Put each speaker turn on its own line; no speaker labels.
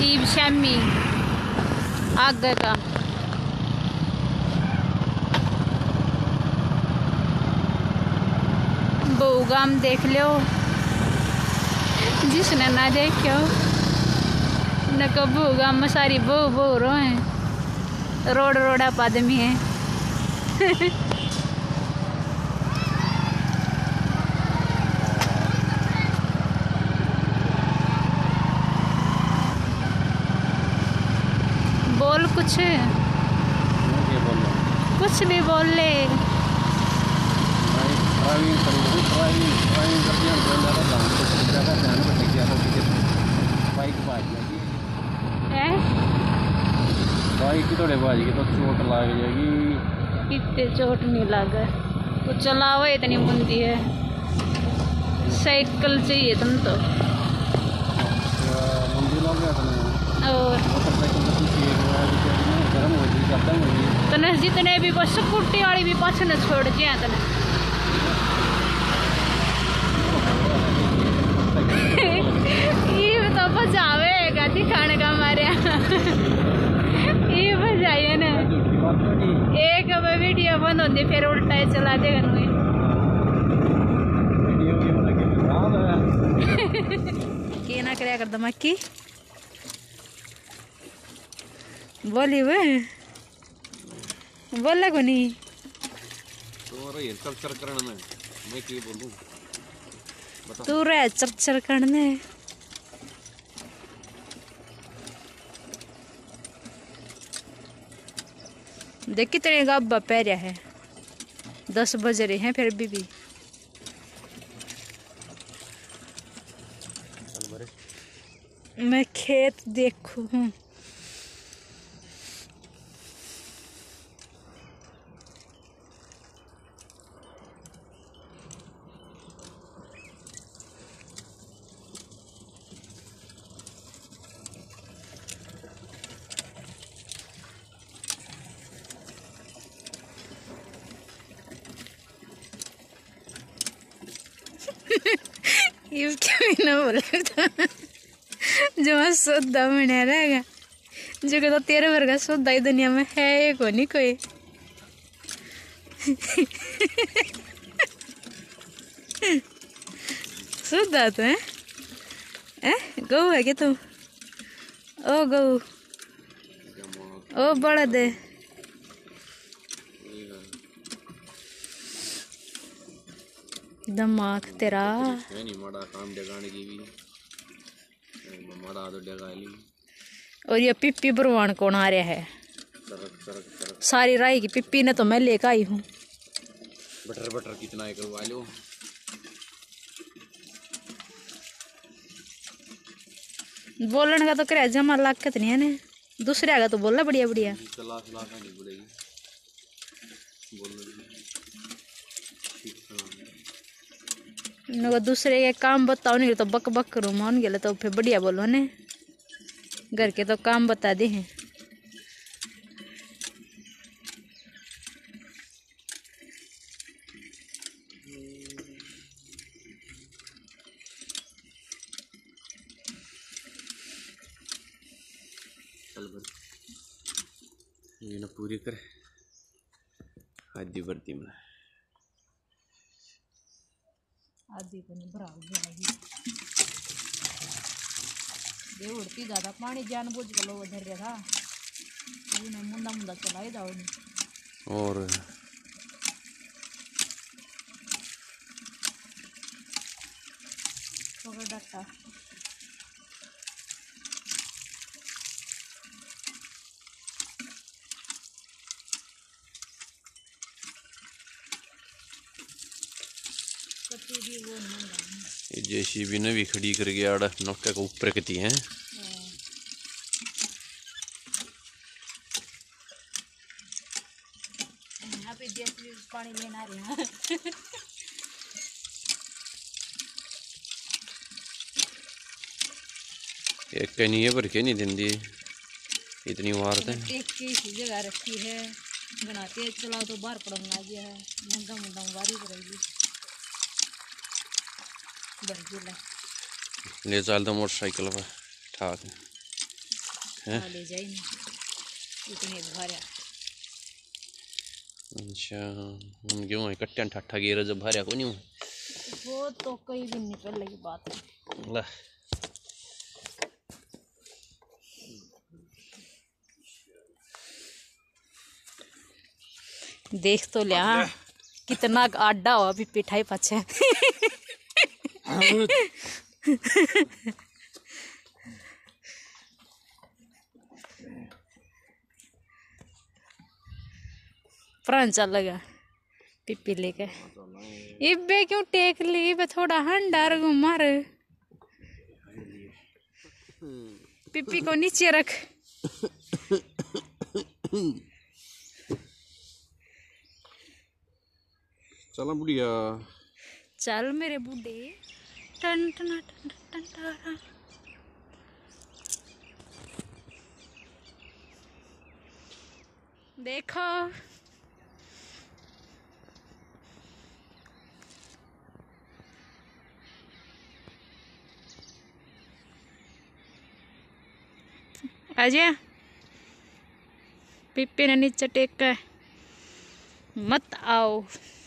नसीब शमी आगे का बहुगाम देख लो, जिसने ना देखो न को बहुगाम में सारी बहु बहु रो हैं, रोड रोड आप आदमी है। बोल कुछ नहीं बोल ले।
बाइक थोड़े बाजी की तो चोट लग जाएगी।
इतने चोट नहीं लगा तो चलाओ, इतनी मुंदी है। साइकिल चाहिए तुम तो।
मुंदी लग गया था
और
गर्म हो गई ज़्यादा हो गई।
तने जितने भी बस स्कूटी वाली भी पास न छोड़ दिया तने। ये तो बजावेगा दिखाने का हमारे ये बजाइए ना। एक वीडियो बंद होती फिर उल्टा ही चला देगा नुए। के ना कराया कर दमकी बोली वे बोला को नहीं
तो ये चरचर करने में मैं क्या बोलूं बता।
तू रे चरचर करने देख कितने गब्बा पैरिया है। 10 बज रहे हैं फिर भी मैं खेत देखूं हूँ। ये क्या ना बोले जो मैं सोदा बना रहेगा जो कहता तेरे वर्गा सोदा ही दुनिया में है एक हो नहीं कोई। सोदा तो है गऊ है क्या तुम? ओ गऊ ओ बड़द है दिमाग तेरा
नहीं माड़ा काम डगाने की भी माड़ा तो डगा ली।
और ये पिप्पी भरवान कौन आ रहा है?
तरक
सारी राई की पिप्पी ने तो मैं लेकर आई हूँ।
बटर बटर कितना है करवा लो।
बोलने का तो करे जमा लागत नहीं है ने, दूसरे का तो बोला बढ़िया बढ़िया। न दूसरे के काम बताओ नहीं तो बक बक करो मान गए तो फिर बढ़िया बोलो ने। घर के तो काम बता दे हैं।
ये ना पूरी कर आदि वर्दी में
आदि को नहीं भरा ये उड़ती ज्यादा पानी जानबूझ के लोग धर रहा था ये मुंदा मुंदा चलाई जाओ
और
डट्टा
जेसीबी ने भी खड़ी कर गया आड़ा नौका को ऊपर कती है।
यहाँ पे जेसीबी पानी लेना रही है।
एक कहीं है पर क्या नहीं देंदी इतनी वारत है।
एक की जगह रखी है बनाते हैं चलाओ तो बाहर पड़ना गया है मुंडा मुंडा वारी करेगी
ले चल तो मोटरसाइकिल पर ठाक
ले जाए नहीं इतने भरा।
अच्छा हम क्यों है कट्टियां ठाठा गिर जब भरया को नहीं
वो तो कई दिन नहीं पहले की बात है।
ला
देख तो लिया कितना आडा हुआ अभी पिठाई पाछे। प्राण चल लगा पिप्पी लेके इबे क्यों टेक ली बे थोड़ा हंडार घुमार पिप्पी को नीचे रख।
चला बुढ़िया
चल मेरे बूढ़े टन टन टन टन टन। देखो अजय पिप्पी ने नीचे टेक कर मत आओ।